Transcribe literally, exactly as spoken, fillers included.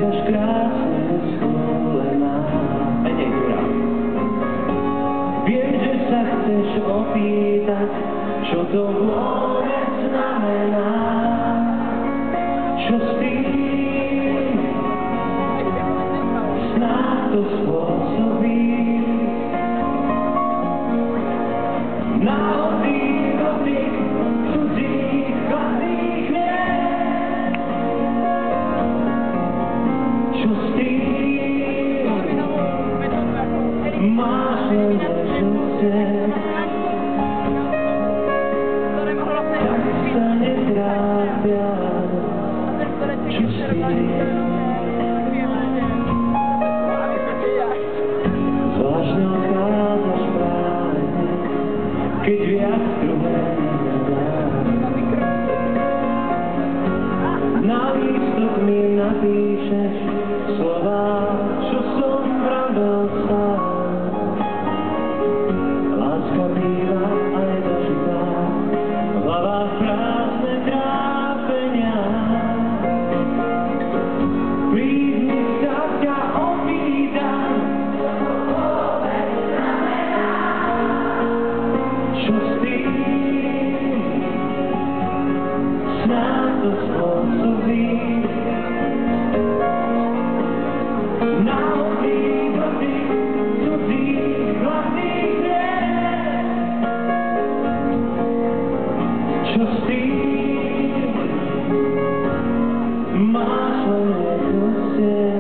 Utíkaš krásne scholená. Menej hurá. Viem, že sa chceš opýtať, čo to vôbec znamená. Čo s tým? Snáď to spôsobí náhodný dotyk cudzích chladných miest. Čo s tým? Máš len srdce, tak sa netrápia. Čo s tým? Zvláštne odchádzaš práve, keď viac druhé nedám. Na lístok mi napíšeš slová, čo som pravdou sám. Láska býva aj zažitá, v hlavách prázdne trápenia. Prídni sa ťa opýtam, čo to vôbec znamená. Čo s tým? Snáď to spôsobí náhodný dotyk cudzích chladných miest. Čo s tým? Máš len jednu sieť.